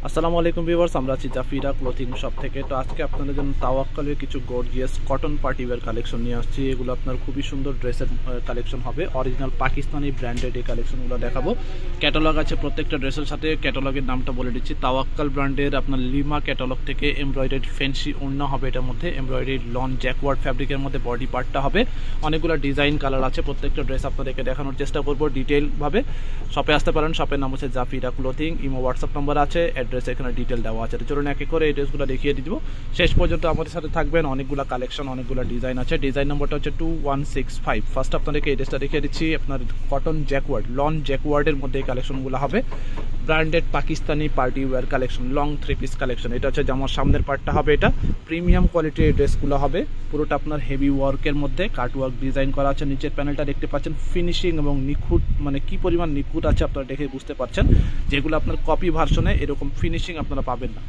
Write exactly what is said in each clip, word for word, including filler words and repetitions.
আসসালামু আলাইকুম ভিউয়ার্স, আমরা আছি জাফিরা ক্লোথিং শপ থেকে। তো আজকে আপনাদের জন্য তাওয়াক্কালের কিছু gorgeous cotton party wear collection নিয়ে আসছি। এগুলো আপনার খুবই সুন্দর ড্রেসের কালেকশন হবে, অরিজিনাল পাকিস্তানি ব্র্যান্ডেড এই কালেকশনগুলো দেখাবো। ক্যাটালগ আছে প্রত্যেকটা ড্রেসের সাথে, ক্যাটালগের নামটা বলে দিচ্ছি। তাওয়াক্কাল ব্র্যান্ডের আপনার লিমা ক্যাটালগ থেকে এমব্রয়ডারি ফ্যান্সি ওড়না হবে, এটার মধ্যে এমব্রয়ডারি লন জ্যাকওয়ার্ড ফ্যাব্রিকের মধ্যে বডি পার্টটা হবে। অনেকগুলো ডিজাইন কালার আছে, প্রত্যেকটা ড্রেস আপনাদেরকে দেখানোর চেষ্টা করবো ডিটেইলভাবে। শপে আসতে পারেন, শপের নাম হচ্ছে Zafira clothing, IMO WhatsApp number আছে, অ্যাড্রেস এখানে ডিটেল দেওয়া আছে। চলুন এক এক করে এই ড্রেসগুলো দেখিয়ে দিব, শেষ পর্যন্ত আমাদের সাথে থাকবেন। অনেকগুলো কালেকশন, অনেকগুলো ডিজাইন আছে। ডিজাইন নম্বরটা হচ্ছে two one six five. First আপনাদেরকে এই ড্রেসটা দেখিয়ে দিচ্ছি, আপনার কটন জ্যাকওয়ার্ড লন জ্যাকওয়ার্ডের মধ্যে এই কালেকশনগুলো হবে। Branded Pakistani party wear collection, long three piece collection. এটা হচ্ছে যেমন সামনের পার্টটা হবে, এটা প্রিমিয়াম কোয়ালিটির এই ড্রেসগুলো হবে। পুরোটা আপনার হেভি ওয়ার্কের মধ্যে কাট ওয়ার্ক ডিজাইন করা আছে। নিচের প্যানেলটা দেখতে পাচ্ছেন ফিনিশিং এবং নিখুঁত, মানে কি পরিমাণ নিখুঁত আছে আপনারা দেখে বুঝতে পারছেন, যেগুলো আপনার কপি ভার্সনে এরকম ফিনিশিং আপনারা পাবেন না।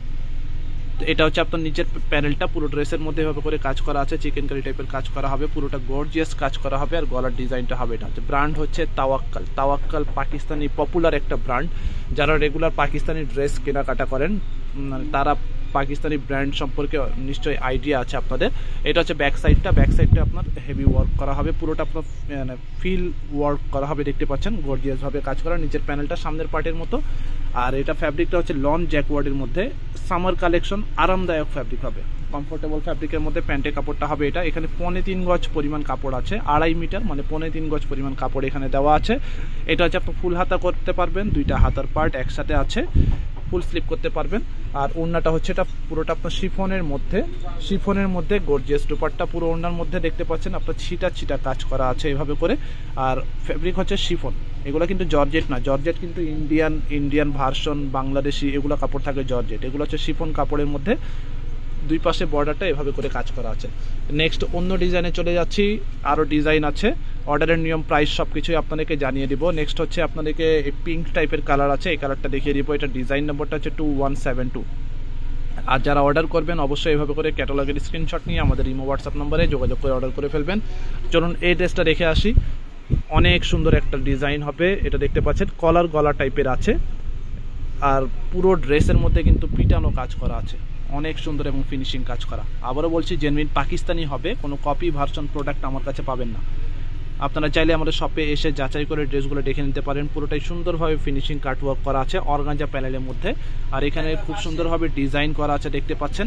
তো এটা হচ্ছে আপনার নিচের প্যানেলটা, পুরো ড্রেসের মধ্যে এভাবে করে কাজ করা আছে, চিকেন কারি টাইপের কাজ করা হবে, পুরোটা গর্জিয়াস কাজ করা হবে। আর গলার ডিজাইনটা হবে, এটা হচ্ছে ব্র্যান্ড হচ্ছে তাওয়াক্কাল। তাওয়াক্কাল পাকিস্তানি পপুলার একটা ব্র্যান্ড। যারা রেগুলার পাকিস্তানি ড্রেস কেনাকাটা করেন তারা পাকিস্তানি ব্র্যান্ড সম্পর্কে নিশ্চয়ই আইডিয়া আছে আপনাদের। এটা হচ্ছে ব্যাক সাইডটা, ব্যাক সাইডটা আপনার হেভি ওয়ার্ক করা হবে, পুরোটা আপনার মানে ফিল ওয়ার্ক করা হবে, দেখতে পাচ্ছেন গর্জিয়াসভাবে কাজ করা। নিচের প্যানেলটা সামনের পার্টের মতো। আর এটা ফ্যাব্রিকটা হচ্ছে লন জ্যাকওয়ার্ডের মধ্যে, সামার কালেকশন, আরামদায়ক ফ্যাব্রিক হবে, কমফোর্টেবল ফ্যাব্রিকের মধ্যে প্যান্টের কাপড়টা হবে এটা। এখানে পৌনে তিন গজ পরিমাণ কাপড় আছে, আড়াই মিটার মানে পৌনে তিন গজ পরিমাণ কাপড় এখানে দেওয়া আছে। এটা হচ্ছে আপনি ফুল হাতা করতে পারবেন, দুইটা হাতার পার্ট একসাথে আছে, ফুল স্লিপ করতে পারবেন। আর ওড়নাটা হচ্ছে এটা পুরোটা আপনার শিফনের মধ্যে, শিফনের মধ্যে গর্জিয়াস দুপাট্টা পুরো ওড়নার মধ্যে দেখতে পাচ্ছেন আপনার ছিটা ছিটা কাজ করা আছে এভাবে করে। আর ফ্যাব্রিক হচ্ছে শিফন, এগুলো কিন্তু জর্জেট না। জর্জেট কিন্তু ইন্ডিয়ান ইন্ডিয়ান ভার্সন, বাংলাদেশি এগুলো কাপড় থাকে জর্জেট, এগুলো হচ্ছে শিফন কাপড়ের মধ্যে। দুই পাশে বর্ডারটা এভাবে করে কাজ করা আছে। নেক্সট অন্য ডিজাইনে চলে যাচ্ছি, আরও ডিজাইন আছে। অর্ডারের নিয়ম, প্রাইস সব কিছুই আপনাদেরকে জানিয়ে দিব। নেক্সট হচ্ছে আপনাদেরকে পিঙ্ক টাইপের কালার আছে, এই কালারটা দেখিয়ে দিব। এটা ডিজাইন নম্বরটা হচ্ছে টু ওয়ান সেভেন টু। আর যারা অর্ডার করবেন অবশ্যই এভাবে করে ক্যাটালগের স্ক্রিনশট নিয়ে আমাদের ইমো হোয়াটসঅ্যাপ নম্বরে যোগাযোগ করে অর্ডার করে ফেলবেন। চলুন এই ড্রেসটা দেখে আসি, অনেক সুন্দর একটা ডিজাইন হবে। এটা দেখতে পাচ্ছেন কলার গলা টাইপের আছে, আর পুরো ড্রেসের মধ্যে কিন্তু পিটানো কাজ করা আছে, অনেক সুন্দর এবং ফিনিশিং কাজ করা। আবারও বলছি, জেনুইন পাকিস্তানি হবে, কোনো কপি ভার্সন প্রোডাক্ট আমার কাছে পাবেন না। আপনারা চাইলে আমাদের শপে এসে যাচাই করে ড্রেসগুলো দেখে নিতে পারেন। পুরোটাই সুন্দরভাবে ফিনিশিং কাটওয়ার্ক করা আছে অর্গানজা প্যানেলের মধ্যে। আর এখানে খুব সুন্দরভাবে ডিজাইন করা আছে, দেখতে পাচ্ছেন।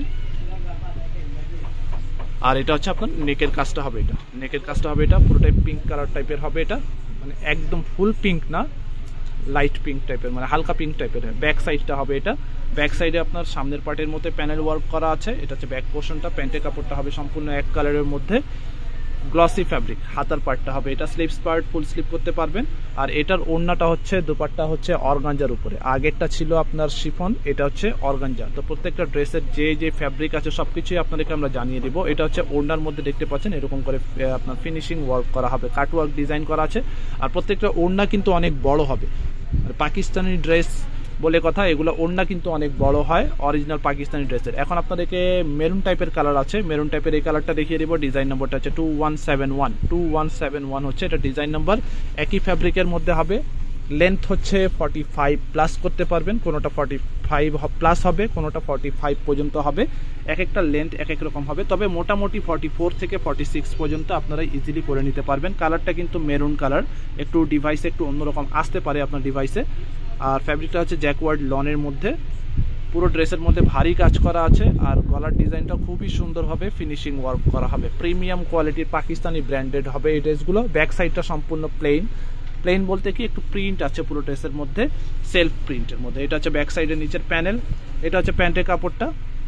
আর এটা হচ্ছে আপনার নেকের কাজটা হবে, এটা নেকের কাজটা হবে, এটা পুরোটাই পিঙ্ক কালার টাইপের হবে। এটা মানে একদম ফুল পিঙ্ক না, লাইট পিঙ্ক টাইপের, মানে হালকা পিঙ্ক টাইপের। ব্যাক সাইডটা হবে এটা, ব্যাক সাইডে আপনার সামনের পার্টের মধ্যে প্যানেল ওয়ার্ক করা আছে। এটা হচ্ছে ব্যাক পোর্শনটা, প্যান্টের কাপড়টা হবে সম্পূর্ণ এক কালারের মধ্যে, গ্লসি ফ্যাব্রিক। হাতার পার্টটা হবে এটা স্লিপস পার্ট, ফুল স্লিপ করতে পারবেন। আর এটার ওড়নাটা হচ্ছে, দুপাট্টা হচ্ছে অর্গানজার উপরে, আগেরটা ছিল আপনার শিফন, এটা হচ্ছে অর্গানজা। তো প্রত্যেকটা ড্রেসের যে যে ফ্যাব্রিক আছে সবকিছুই আপনাদেরকে আমরা জানিয়ে দিব। এটা হচ্ছে ওড়নার মধ্যে দেখতে পাচ্ছেন এরকম করে আপনার ফিনিশিং ওয়ার্ক করা হবে, কাট ওয়ার্ক ডিজাইন করা আছে। আর প্রত্যেকটা ওড়না কিন্তু অনেক বড় হবে, আর পাকিস্তানি ড্রেস বলে কথা, এগুলো ওড়না কিন্তু অনেক বড় হয় অরিজিনাল পাকিস্তানি ড্রেসের। এখন আপনাদেরকে মেরুন টাইপের কালার আছে, মেরুন টাইপের এই কালারটা দেখিয়ে দিব। ডিজাইন নম্বরটা হচ্ছে two one seven one, two one seven one হচ্ছে এটা ডিজাইন নাম্বার। একই ফ্যাব্রিকের মধ্যে হবে, লেন্থ হচ্ছে ফর্টি ফাইভ প্লাস করতে পারবেন, কোনোটা ফর্টি ফাইভ প্লাস হবে, কোনোটা ফর্টি ফাইভ পর্যন্ত হবে। এক একটা লেন্থ এক এক রকম হবে, তবে মোটামুটি ফর্টি ফোর থেকে ফর্টি সিক্স পর্যন্ত আপনারা ইজিলি করে নিতে পারবেন। কালারটা কিন্তু মেরুন কালার, একটু ডিভাইসে একটু অন্যরকম আসতে পারে আপনার ডিভাইসে। আর ফ্যাব্রিকটা হচ্ছে জ্যাকওয়ার্ড লনের মধ্যে, পুরো ড্রেসের মধ্যে ভারী কাজ করা আছে। আর গলার ডিজাইনটা খুবই সুন্দরভাবে ফিনিশিং ওয়ার্ক করা হবে, প্রিমিয়াম কোয়ালিটির পাকিস্তানি ব্র্যান্ডেড হবে এই ড্রেসগুলো। ব্যাক সাইডটা সম্পূর্ণ প্লেন, প্লেন বলতে কি একটু প্রিন্ট আছে পুরো ড্রেসের মধ্যে, সেলফ প্রিন্টের মধ্যে। এটা হচ্ছে ব্যাক সাইডের নিচের প্যানেল, এটা হচ্ছে প্যান্টের কাপড়টা।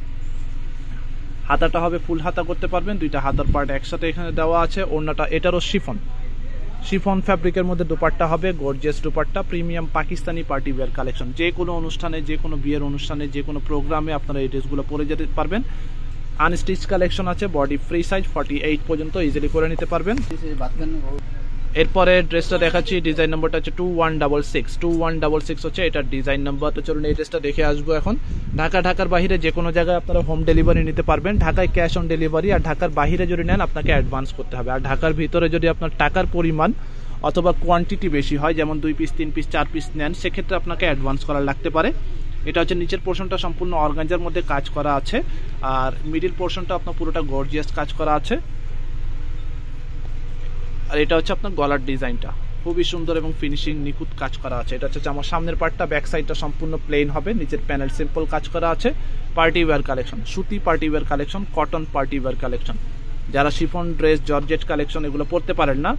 হাতাটা হবে ফুল হাতা করতে পারবেন, দুইটা হাতার পার্ট একসাথে এখানে দেওয়া আছে। ওড়নাটা এটারও শিফন, শিফন ফ্যাব্রিকের মধ্যে দুপাট্টা হবে, gorgeous dupatta, premium Pakistani party wear collection. যে কোনো অনুষ্ঠানে, যে কোনো বিয়ের অনুষ্ঠানে, যে কোনো প্রোগ্রামে আপনারা এই ড্রেসগুলো পরে যেতে পারবেন। আনস্টিচ কালেকশন আছে, body free size forty eight পর্যন্ত ইজিলি করে নিতে পারবেন। এরপরে ড্রেসটা দেখাচ্ছি, ডিজাইন নাম্বারটা হচ্ছে two one double six, two one double six হচ্ছে এটার ডিজাইন নাম্বার। তো চলুন এই ড্রেসটা দেখে আসবো এখন। ঢাকা, ঢাকার বাইরে যে কোনো জায়গায় আপনারা হোম ডেলিভারি নিতে পারবেন। ঢাকায় ক্যাশ অন ডেলিভারি, আর ঢাকার বাইরে যদি নেন আপনাকে অ্যাডভান্স করতে হবে। আর ঢাকার ভিতরে যদি আপনার টাকার পরিমাণ অথবা কোয়ান্টিটি বেশি হয়, যেমন দুই পিস তিন পিস চার পিস নেন, সেক্ষেত্রে আপনাকে অ্যাডভান্স করা লাগতে পারে। এটা হচ্ছে নিচের পোর্শনটা সম্পূর্ণ অর্গানজার মধ্যে কাজ করা আছে, আর মিডিল পোর্শনটা আপনার পুরোটা গর্জিয়াস কাজ করা আছে। আর এটা হচ্ছে আপনার গলার ডিজাইনটা খুবই সুন্দর এবং ফিনিশিং নিখুঁত কাজ করা আছে। এটা হচ্ছে আমার সামনের পার্টটা, ব্যাক সাইডটা সম্পূর্ণ প্লেন হবে, নিচের প্যানেল সিম্পল কাজ করা আছে। পার্টি ওয়্যার কালেকশন, সুতি party wear collection, cotton party wear collection. যারা শিফন ড্রেস, জর্জেট কালেকশন এগুলো পরতে পারেন না,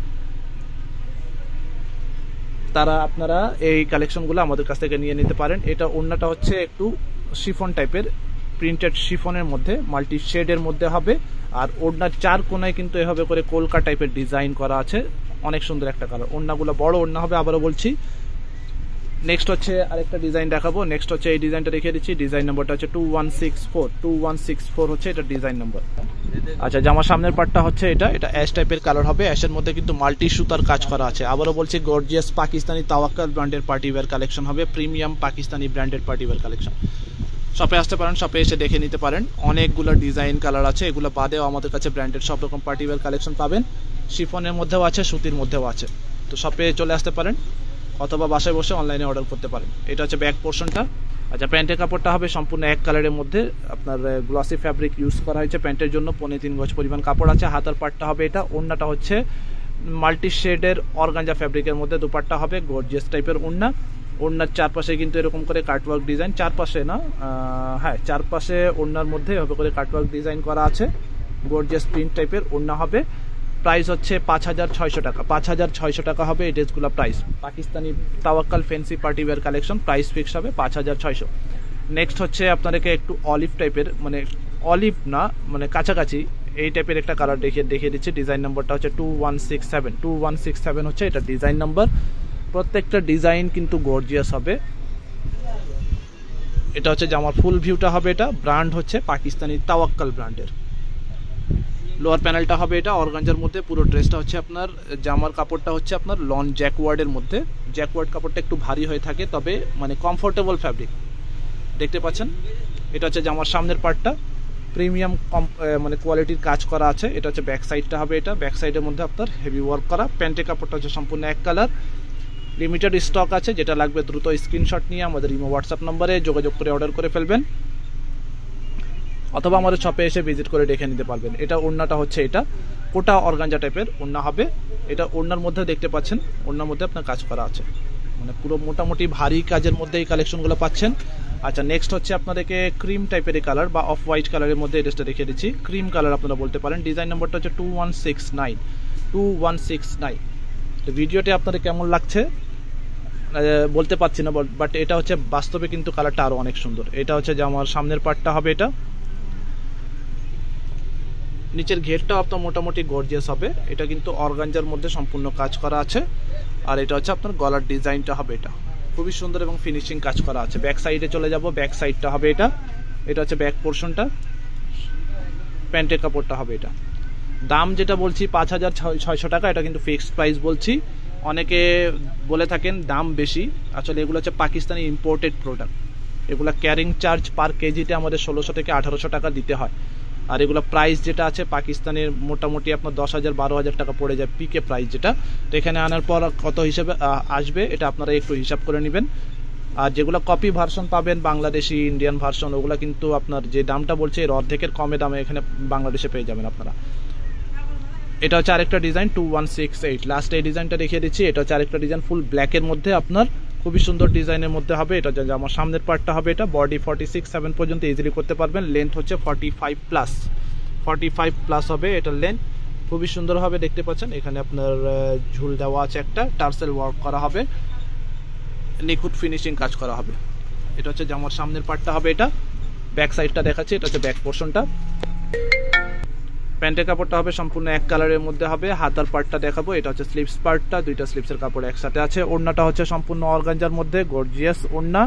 তারা আপনারা এই কালেকশনগুলো আমাদের কাছ থেকে নিয়ে নিতে পারেন। এটা ওড়নাটা হচ্ছে একটু শিফন টাইপের, প্রিন্টেড শিফনের মধ্যে মাল্টি শেডের মধ্যে হবে। আর ওড়নার চার কোনায় কিন্তু এভাবে করে কলকা টাইপের ডিজাইন করা আছে, অনেক সুন্দর একটা কালার। ওড়নাগুলো বড় ওড়না হবে, আবারও বলছি। নেক্সট হচ্ছে আরেকটা ডিজাইন দেখাবো। নেক্সট হচ্ছে এই ডিজাইনটা রেখে দিচ্ছি, ডিজাইন নাম্বারটা হচ্ছে two one six four two one six four হচ্ছে এটা ডিজাইন নাম্বার। আচ্ছা, জামার সামনের পার্টটা হচ্ছে এটা এটা অ্যাশ টাইপের কালার হবে, অ্যাশের মধ্যে কিন্তু মাল্টি সুতার কাজ করা আছে। আবারও বলছি, গর্জিয়াস পাকিস্তানি তাওয়াক্কাল ব্র্যান্ডের পার্টি ওয়্যার কালেকশন হবে, প্রিমিয়াম পাকিস্তানি ব্র্যান্ডের পার্টি ওয়্যার কালেকশন। শপে আসতে পারেন, শপে এসে দেখে নিতে পারেন। অনেকগুলো ডিজাইন কালার আছে, এগুলো বাদেও আমাদের কাছে ব্র্যান্ডেড সব রকম পার্টি ওয়্যার কালেকশন পাবেন। শিফনের মধ্যেও আছে, সুতির মধ্যেও আছে। তো শপে চলে আসতে পারেন অথবা বাসায় বসে অনলাইনে অর্ডার করতে পারেন। এটা হচ্ছে ব্যাক পোর্শনটা। আচ্ছা, প্যান্টের কাপড়টা হবে সম্পূর্ণ এক কালারের মধ্যে, আপনার গ্লসি ফ্যাব্রিক ইউজ করা হয়েছে প্যান্টের জন্য, পৌনে তিন গজ পরিমাণ কাপড় আছে। হাতার পার্টটা হবে এটা, ওড়নাটা হচ্ছে মাল্টি শেডের অর্গানজা ফ্যাব্রিকের মধ্যে, দুপাট্টা হবে গর্জিয়াস টাইপের ওড়না। ওড়নার চারপাশে কিন্তু এরকম করে কাটওয়ার্ক ডিজাইন, চারপাশে না হ্যাঁ চারপাশে ওড়নার মধ্যে এভাবে করে কাটওয়ার্ক ডিজাইন করা আছে, গর্জিয়াস প্রিন্ট টাইপের ওড়না হবে। প্রাইস হচ্ছে পাঁচ হাজার ছয়শো টাকা পাঁচ হাজার ছয়শো টাকা হবে এই ড্রেসগুলো price. Pakistani Tawakkal fancy party wear collection, price fix হবে পাঁচ হাজার ছয়শো। নেক্সট হচ্ছে আপনাদেরকে একটু অলিভ টাইপের, মানে অলিভ না মানে কাছাকাছি এই টাইপের একটা কালার দেখিয়ে দেখিয়ে দিচ্ছি। ডিজাইন নাম্বারটা হচ্ছে two one six seven two one six seven হচ্ছে এটা ডিজাইন নাম্বার। প্রত্যেকটা ডিজাইন কিন্তু গর্জিয়াস হবে। এটা হচ্ছে জামার ফুল ভিউটা হবে, এটা ব্র্যান্ড হচ্ছে পাকিস্তানি তাওয়াক্কাল ব্র্যান্ডের। লোয়ার প্যানেলটা হবে এটা অর্গানজার মধ্যে, পুরো ড্রেসটা হচ্ছে আপনার, জামার কাপড়টা হচ্ছে আপনার লন জ্যাকওয়ার্ডের মধ্যে। জ্যাকওয়ার্ড কাপড়টা একটু ভারী হয়ে থাকে, তবে মানে কমফোর্টেবল ফ্যাব্রিক, দেখতে পাচ্ছেন। এটা হচ্ছে জামার সামনের পার্টটা, প্রিমিয়াম কম মানে কোয়ালিটির কাজ করা আছে। এটা হচ্ছে ব্যাক সাইডটা হবে এটা, ব্যাক সাইডের মধ্যে আপনার হেভি ওয়ার্ক করা। প্যান্টের কাপড়টা হচ্ছে সম্পূর্ণ এক কালার, লিমিটেড স্টক আছে, যেটা লাগবে দ্রুত স্ক্রিনশট নিয়ে আমাদের ইমো হোয়াটসঅ্যাপ নম্বরে যোগাযোগ করে অর্ডার করে ফেলবেন, অথবা আমাদের শপে এসে ভিজিট করে দেখে নিতে পারবেন। এটা ওড়নাটা হচ্ছে এটা কোটা অর্গানজা টাইপের ওড়না হবে। এটা ওড়নার মধ্যে দেখতে পাচ্ছেন, ওড়নার মধ্যে আপনার কাজ করা আছে, মানে পুরো মোটামুটি ভারী কাজের মধ্যে এই কালেকশনগুলো পাচ্ছেন। আচ্ছা, নেক্সট হচ্ছে আপনাদেরকে ক্রিম টাইপের কালার বা অফ হোয়াইট কালারের মধ্যে এই ড্রেসটা দেখিয়ে দিচ্ছি, ক্রিম কালার আপনারা বলতে পারেন। ডিজাইন নাম্বারটা হচ্ছে two one six nine two one six nine. তো ভিডিওটি আপনাদের কেমন লাগছে বলতে পারছি না, বাট এটা হচ্ছে বাস্তবে কিন্তু কালারটা আরো অনেক সুন্দর। এটা হচ্ছে যে আমার সামনের পার্টটা হবে এটা, নিচের ঘেরটা আপনার মোটামুটি গর্জিয়াস হবে। এটা কিন্তু অর্গানজার মধ্যে সম্পূর্ণ কাজ করা আছে। আর এটা হচ্ছে আপনার গলার ডিজাইনটা হবে, এটা খুবই সুন্দর এবং ফিনিশিং কাজ করা আছে। ব্যাক সাইডে চলে যাব, ব্যাক সাইডটা হবে এটা, এটা হচ্ছে ব্যাক পোর্শনটা। প্যান্টের কাপড়টা হবে এটা। দাম যেটা বলছি পাঁচ হাজার ছয়শো টাকা, এটা কিন্তু ফিক্সড প্রাইস বলছি। অনেকে বলে থাকেন দাম বেশি, আসলে এগুলো হচ্ছে পাকিস্তানি ইম্পোর্টেড প্রোডাক্ট। এগুলো ক্যারিং চার্জ পার কেজিতে আমাদের ষোলোশো থেকে আঠারোশো টাকা দিতে হয়। আর এগুলো প্রাইস যেটা আছে পাকিস্তানের মোটামুটি আপনার দশ হাজার বারো হাজার টাকা পড়ে যায় পিকে প্রাইস যেটা। তো এখানে আনার পর কত হিসেবে আসবে এটা আপনারা একটু হিসাব করে নেবেন। আর যেগুলো কপি ভার্সন পাবেন বাংলাদেশি ইন্ডিয়ান ভার্সন, ওগুলো কিন্তু আপনার যে দামটা বলছে এর অর্ধেকের কমে দামে এখানে বাংলাদেশে পেয়ে যাবেন আপনারা। এটা হচ্ছে আরেকটা design two one six eight, last এই ডিজাইনটা দেখিয়ে দিচ্ছি। এটা হচ্ছে আরেকটা ডিজাইন ফুল ব্ল্যাকের মধ্যে, আপনার খুবই সুন্দর ডিজাইনের মধ্যে হবে। এটা যে আমার সামনের পার্টটা হবে এটা, বডি ফর্টি সিক্স সেভেন পর্যন্ত ইজিলি করতে পারবেন। লেন্থ হচ্ছে forty five plus forty five plus হবে এটার লেন্থ, খুবই সুন্দর হবে দেখতে পাচ্ছেন। এখানে আপনার ঝুল দেওয়া আছে, একটা টার্সেল ওয়ার্ক করা হবে, নিখুঁত ফিনিশিং কাজ করা হবে। এটা হচ্ছে জামার সামনের পার্টটা হবে এটা, ব্যাক সাইডটা দেখাচ্ছি, এটা হচ্ছে ব্যাক পোর্শনটা। প্যান্টের কাপড়টা হবে সম্পূর্ণ এক কালারের মধ্যে হবে। হাতার পার্টটা দেখাবো, এটা হচ্ছে স্লিভস পার্টটা, দুইটা স্লিভসের কাপড় একসাথে আছে। ওড়নাটা হচ্ছে সম্পূর্ণ অর্গানজার মধ্যে, গর্জিয়াস ওড়না।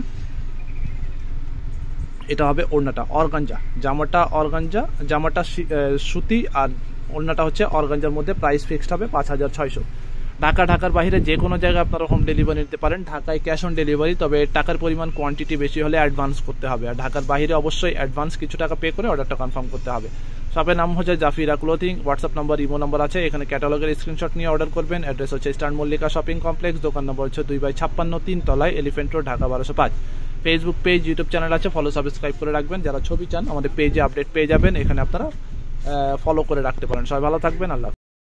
এটা হবে ওড়নাটা অর্গানজা, জামাটা অর্গানজা, জামাটা সুতি, আর ওড়নাটা হচ্ছে অর্গানজার মধ্যে। প্রাইস ফিক্সড হবে পাঁচ হাজার ছয়শো। ঢাকা ঢাকার বাইরে যে কোনো জায়গায় আপনারা হোম ডেলিভারি নিতে পারেন। ঢাকায় ক্যাশ অন ডেলিভারি, তবে টাকার পরিমাণ কোয়ান্টিটি বেশি হলে অ্যাডভান্স করতে হবে। আর ঢাকার বাইরে অবশ্যই অ্যাডভান্স কিছু টাকা পে করে অর্ডারটা কনফার্ম করতে হবে। শপের নাম হচ্ছে Zafira clothing, WhatsApp number IMO number আছে, এখানে ক্যাটালগের স্ক্রিনশট নিয়ে অর্ডার করবেন। অ্যাড্রেস হচ্ছে স্টার মল্লিকা শপিং কমপ্লেক্স, দোকান নম্বর হচ্ছে দুই বাই ছাপ্পান্ন, তিন তলায়, এলিফেন্ট রোড, ঢাকা বারোশো পাঁচ। ফেসবুক পেজ, ইউটিউব চ্যানেল আছে, ফলো সাবস্ক্রাইব করে রাখবেন। যারা ছবি চান আমাদের পেজে আপডেট পেয়ে যাবেন, এখানে আপনারা ফলো করে রাখতে পারেন। সবাই ভালো থাকবেন, আল্লাহ।